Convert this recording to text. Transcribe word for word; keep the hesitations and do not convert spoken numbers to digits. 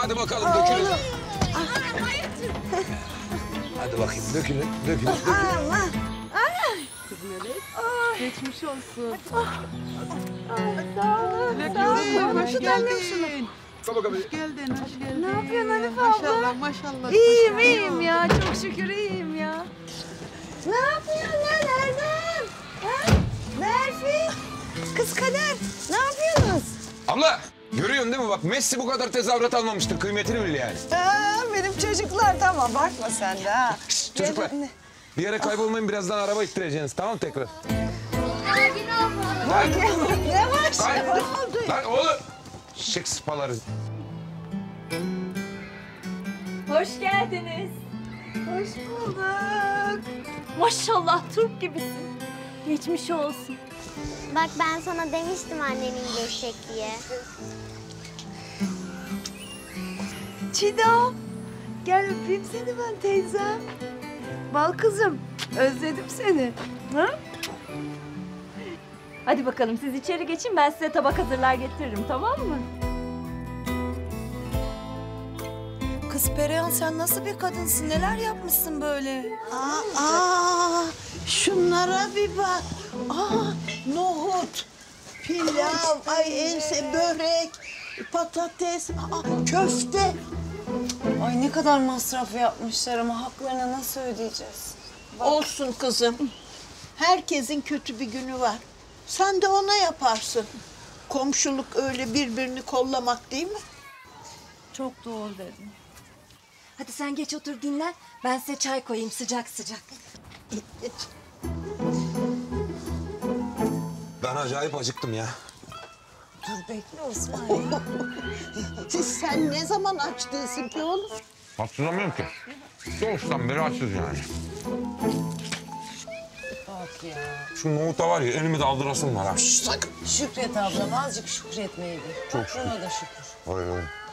Hadi bakalım dökülün. Hadi bakayım dökülün, dökülün, dökülün. Allah. Kızım Melek. Geçmiş olsun. Sağ olun. Sağ olun. Hoş geldin. Sabah kapıyı. Hoş geldin, hoş geldin. Ne yapıyorsun Hanife abla? Maşallah, maşallah. İyiyim, maşallah. iyiyim ya. Çok şükür iyiyim ya. Ne yapıyorsun lan Erdem? Ha? Merfi? Kız Kader, ne yapıyorsunuz? Abla görüyorsun değil mi bak Messi bu kadar tezahürat almamıştır kıymetini bil yani. Ha, benim çocuklar tamam. Bakma sen de ha. Şişt, çocuklar Gel- bir yere kaybolmayın birazdan araba ittireceksiniz tamam mı tekrar? Bak ya, yavaş Lan, yavaş. oldu? lan oğlum. Şık sıpaları. Hoş geldiniz. Hoş bulduk. Maşallah Türk gibisin. Geçmiş olsun. Bak ben sana demiştim annenin geçecek diye. Çiğdem, gel öpeyim seni ben teyzem. Bal kızım, özledim seni. Ha? Hadi bakalım siz içeri geçin, ben size tabak hazırlar getiririm, tamam mı? Kız Perihan sen nasıl bir kadınsın? Neler yapmışsın böyle? Aa, aa, şunlara bir bak. Aa, nohut, pilav, ay ense, börek, patates, aa, köfte. Ay ne kadar masraf yapmışlar ama haklarını nasıl ödeyeceğiz? Olsun kızım. Herkesin kötü bir günü var. Sen de ona yaparsın. Komşuluk öyle birbirini kollamak değil mi? Çok doğru dedin. Hadi sen geç otur dinlen, ben size çay koyayım sıcak sıcak. Geç. Ben acayip acıktım ya. Dur bekle Osman ya. Sen ne zaman aç değilsin ki oğlum? Hatırlamıyorum ki. Doğuştan beri açız yani. Bak ya. Şu nohuta var ya elimi de aldırasım var ha. Sakın. Şükret ablam azıcık şükretmeyi bil. Çok şükür. Buna da şükür. Hayır hayır.